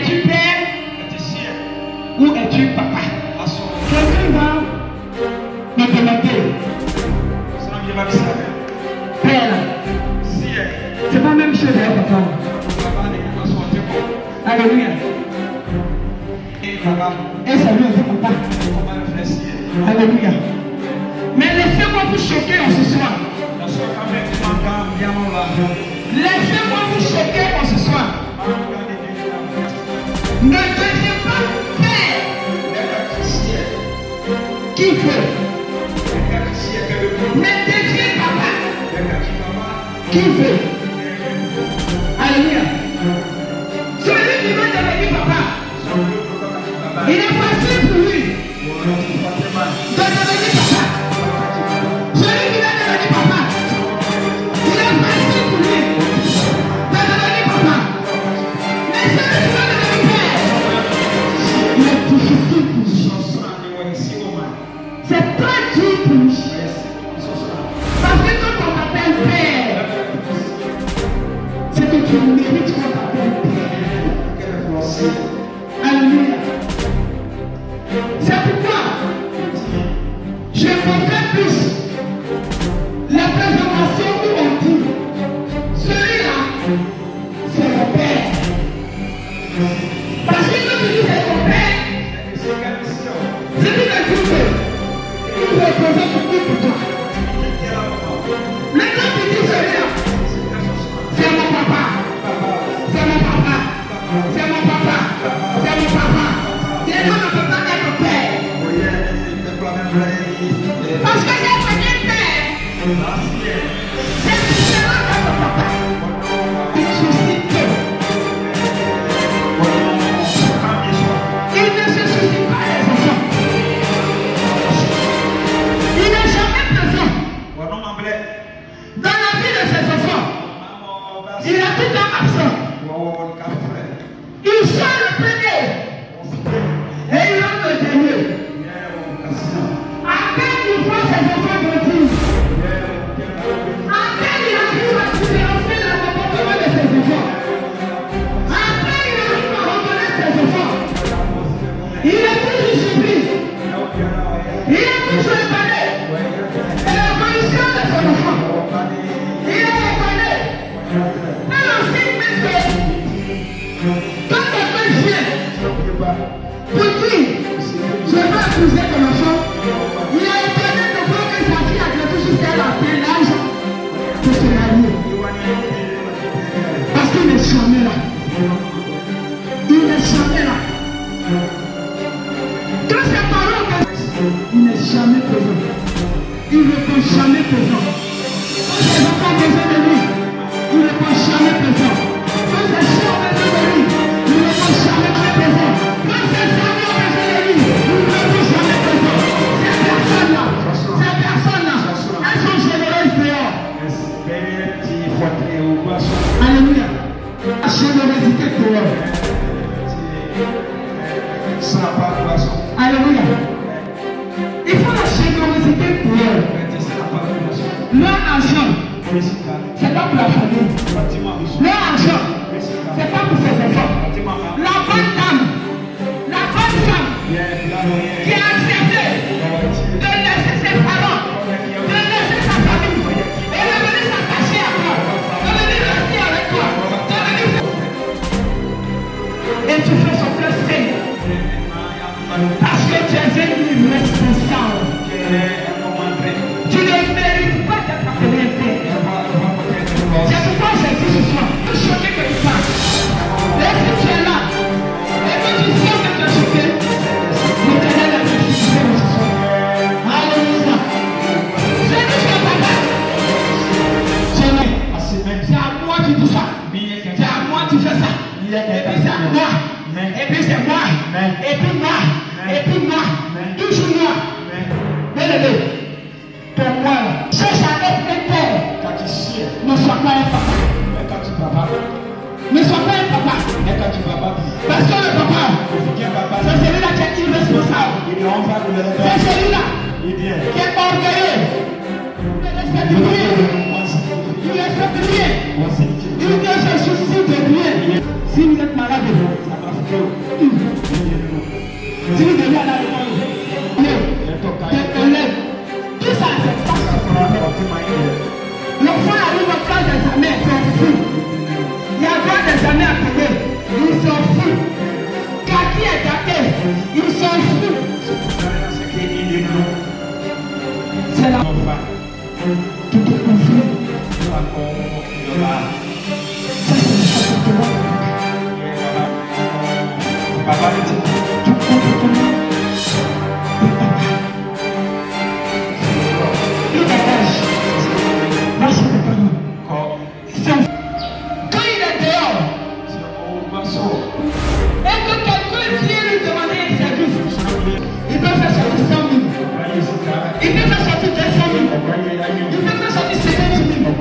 Es-tu père ou es-tu papa? Quelqu'un va me demander, père, c'est pas la même chose avec papa. Alléluia. Et ça lui dit papa. Alléluia. Mais laissez-moi vous choquer en ce soir. Laissez-moi vous choquer en ce soir. Ne devenez pas père qui veut. Mais devenez papa qui veut. Alléluia. Celui qui veut devenir papa, il est facile pour lui de devenir papa. Celui qui veut devenir papa, il est facile pour lui de devenir papa. Mais celui qui veut devenir père, il est difficile pour lui. C'est très dur pour lui. Parce que quand on t'appelle père, c'est que tu mérites qu'on t'appelle père. Alléluia. C'est pourquoi je préfère plus la présentation où on dit celui-là, c'est mon père. Parce que quand tu dis c'est ton père, c'est tout un truc qui représente tout pour toi. Mais quand tu dis celui-là, c'est mon papa, c'est mon papa, c'est mon papa, c'est mon papa. Et moi, ne peut pas être père. Parce que j'ai connu père. C'est différent de ton papa. Il se soucie peu. Il ne se soucie pas des enfants. Il n'est jamais présent dans la vie de ses enfants. Il est tout le temps absent. Il sort le premier et il rentre le dernier. À peine il voit ses enfants grandir. À peine il arrive à différencier le comportement de ses enfants. À peine il arrive à reconnaître ses enfants. Il est toujours surpris. Il est toujours étonné. Et la condition de son enfant. Il est étonné. Par le signe que quand quelqu'un vient pour dire je vais épouser ton enfant, il a étonné de voir que sa fille a grandi jusqu'à l'âge de se marier. Parce qu'il n'est jamais là. Il n'est jamais là. Quand ses parents, il n'est jamais présent. Il ne répond jamais présent. Quand ses enfants ont besoin de lui, il ne répond jamais présent. Quand ses soeurs ont besoin de lui, il ne répond jamais présent. Quand ses amis ont besoin de lui, il ne répond jamais présent. Ces personnes-là, elles sont généreuses dehors. Alléluia. La générosité dehors. Alléluia. Il faut la générosité dehors. Leur argent, c'est pas pour la famille. Leur argent, c'est pas pour ses enfants. La bonne femme qui a accepté de laisser ses parents, de laisser sa famille et de venir s'attacher à toi, de venir rester avec toi, de venir. Et tu fais son cœur sain. Parce que tu es devenu responsable. Tu ne mérites pas d'être appelé père. C'est pourquoi j'ai dit ce soir, je suis choqué que tu parles. Et si tu es là, et que tu sens que tu es choqué, l'Éternel a fait ce soir. Alléluia. C'est dit que papa, c'est à moi qui dis ça. C'est à moi qui fais ça. Et puis c'est à moi. Et puis c'est moi. Et puis moi. Et puis moi. Toujours moi. Bien-aimé. Pour moi, cherche à être un père. Ne sois pas un papa. Ne sois pas un papa. Parce que le papa, c'est celui-là qui est irresponsable. C'est celui-là qui est orgueilleux. Il ne respecte rien. Il ne respecte rien. Il ne se soucie de rien. Si vous êtes malade, continue de lire dans le monde. Tes élèves. Tout ça, c'est pas l'enfant arrive au cas des années, il s'en fout. Il y a droit des années à payer, il s'en fout. Kaki est gâté, il s'en fout. C'est la tout est conflit. Papa me dit quand il est dehors et que quelqu'un vient lui demander un service, il peut faire sortir 100 000, il peut faire sortir 200 000, il peut faire sortir 50 000.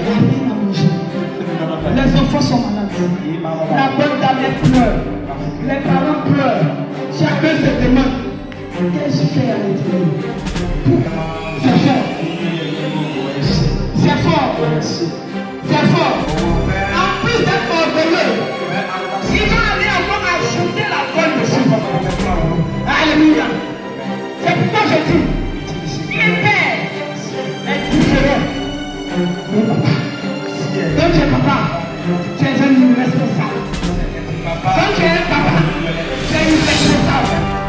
Les enfants sont malades, la bonne dame pleure, les parents pleurent, chacun se demande qu'est-ce que je fais à l'intérieur. C'est fort. C'est fort. C'est fort. En plus d'être orgueilleux, il va aller encore ajouter la bonne dessus. Alléluia. C'est pourquoi je dis, un père est différent. Mon papa. Donc tu es papa, tu es un irresponsable. Quand tu es un papa, tu es irresponsable.